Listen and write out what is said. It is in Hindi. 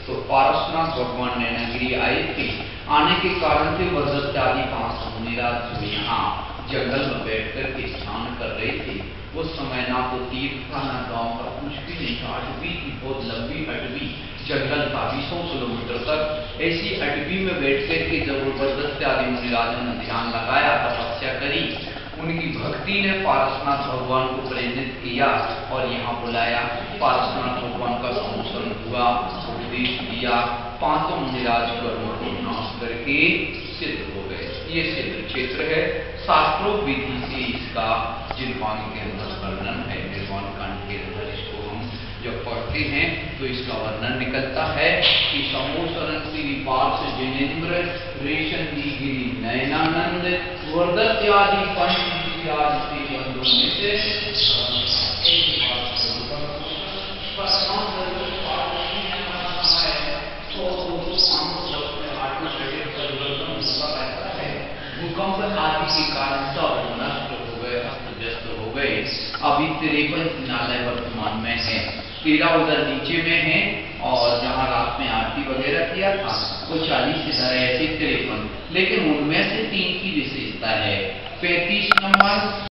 तो पारसनाथ भगवान नैनागिरी आए थे। आने के कारण थे वज्रत्यादि 5 मुनिराज जो यहाँ जंगल में बैठ कर के स्नान कर रहे थे। उस समय ना तो तीर्थ था ना गांव का, कुछ भी नहीं था। अटवी थी, बहुत लंबी अटवी, जंगल था 20 किलोमीटर तक। ऐसी अटवी में बैठ कर के जब वज्रत्यादि मुनिराजों ने ध्यान लगाया, तपस्या करी, उनकी भक्ति ने पारसनाथ भगवान को प्रेरित किया और यहाँ बुलाया। पारसनाथ भगवान का संरक्षण हुआ, उपदेश दिया, 5 मुनिराज कर्मों को नाश करके सिद्ध हो गए। ये सिद्ध क्षेत्र है। शास्त्रों विधि से इसका जिनवान के अंदर वर्णन है। निर्वाण कांड के अंदर इसको हम जब पढ़ते हैं तो इसका वर्णन निकलता है कि समोसरण श्री पार्थ जिनेन्द्र रेशन गिरी नयनानंद वर्दत्यादि पंचदीत्यादि बंधु में भूकंप आदि के कारण सब नष्ट हो गए, अस्त व्यस्त हो गए। अभी 53 जिनालय वर्तमान में है। 13 उधर नीचे में है और जहाँ रात में आरती वगैरह किया था वो 40 इधर है, ऐसे 53। लेकिन उनमें से 3 की विशेषता है। 35 नंबर